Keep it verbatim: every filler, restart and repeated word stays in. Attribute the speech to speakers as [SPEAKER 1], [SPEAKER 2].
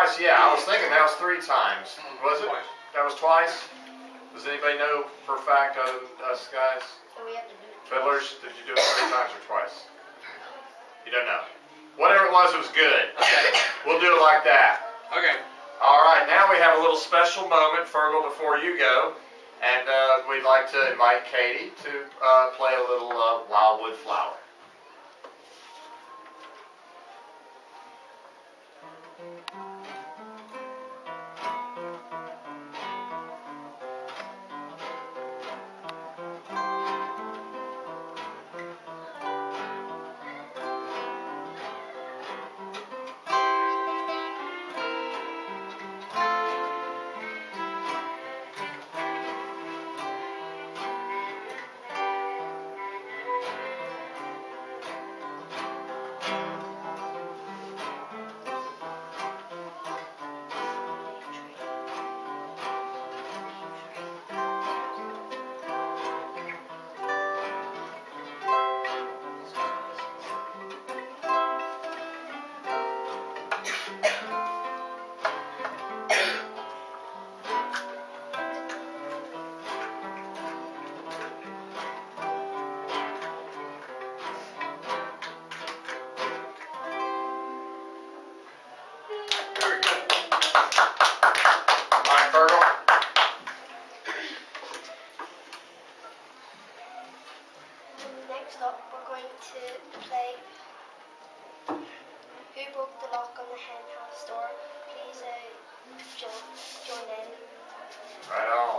[SPEAKER 1] twice, yeah. I was thinking that was three times. Was it?
[SPEAKER 2] Twice.
[SPEAKER 1] That was twice? Does anybody know for a fact other than us guys?
[SPEAKER 3] So we have to do it.
[SPEAKER 1] Fiddlers, did you do it three times or twice? You don't know. Whatever it was, it was good.
[SPEAKER 2] Okay.
[SPEAKER 1] We'll do it like that.
[SPEAKER 2] Okay.
[SPEAKER 1] All right, now we have a little special moment, Fergal, before you go. And uh, we'd like to invite Katie to uh, play a little uh, Wildwood Flower.
[SPEAKER 3] Next up, we're going to play Who Broke the Lock on the Hen House Door. Please uh, join, join in.
[SPEAKER 1] Right on.